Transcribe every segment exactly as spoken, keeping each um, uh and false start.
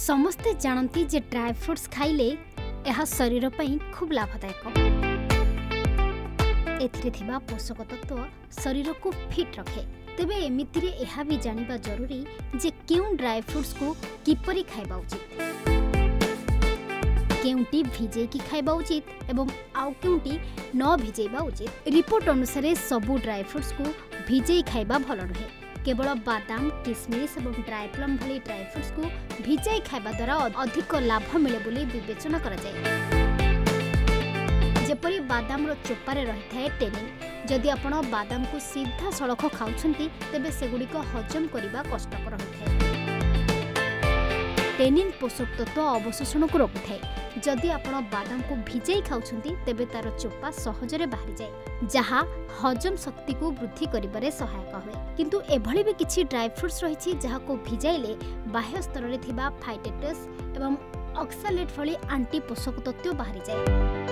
समस्ते जानती जे dry fruits खाइले यह शरीर पई खूब लाभदायक। एथिरे थिबा पोषक तत्व शरीर को फिट रखे। तेबे एमितिरे यह भी जानिबा जरूरी जे केउं ड्राई फ्रूट्स को किपरि खाइबा उचित, केउंटी भिजे की खाइबा उचित एवं आउ केउंटी न भिजेबा उचित। रिपोर्ट अनुसार सबु ड्राई फ्रूट्स को भिजे खाइबा भल रहे। केवल बादाम, किशमिश और ड्राई प्लम भली ड्राई फ्रूट्स को भिजाई खाइबा द्वारा अधिक लाभ मिले बोली विवेचना करा जाए। जेपरि बादाम रो चोपारे रही थाए टेनिन। जदि आपण बादाम को सीधा सड़ख खाउछंती तेबे सेगुड़िक हजम करिबा कष्टकर होइथाए। टेनिन पोषक तत्व अवशोषण को रोकिथाए। जदि आपण बादाम को भिजाई खाउछंती तेबे तार चोपा सहजरे बाहरी जाए, जहा हजम शक्ति को वृद्धि करिबारे सहायक होय। किंतु एभली भी किछि ड्राई फ्रूट्स रहिछि जहा को भिजाइले बाह्य स्तर रे थिबा फाइटेटस एवं ऑक्सालेट भली एंटी पोषक तत्व बाहरी जाए।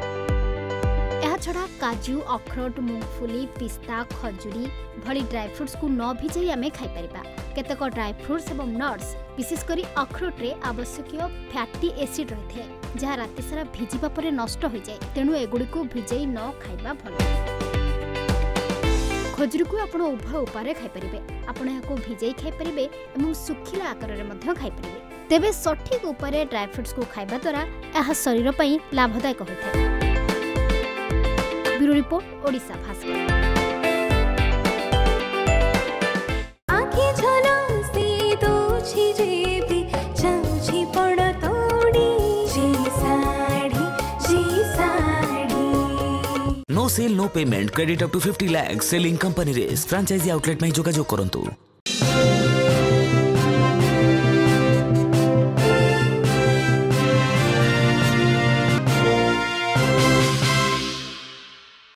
छड़ा काजू, अखरोट, मूंगफली, पिस्ता, खजुरी भली ड्राई फ्रूट्स को न भिजाई आमे खाई परिबा। केतक ड्राई फ्रूट्स एवं नट्स विशेषकर अखरोट रे आवश्यक फैटी एसिड रही है जहाँ राति सारा भिजिबा परे नष्ट हो जाए। तेणु एगुड़ी को भिजाई न खाइबा भल। खजुरी को आपण उभय उपाय खाई परिबे। आपण याको भिजाई खाई परिबे एवं सुखिला आकार रे मध्य खाई परिबे। तेबे सठिक उपाय ड्राई फ्रूट्स को खाइबा द्वारा यह शरीर पई लाभदायक होइଥାଏ। Bureau report Odisha Bhaskar. No sale no payment credit up to fifty lakh selling company रेस फ्रांचाइजी आउटलेट में जोगाजोग करंतु।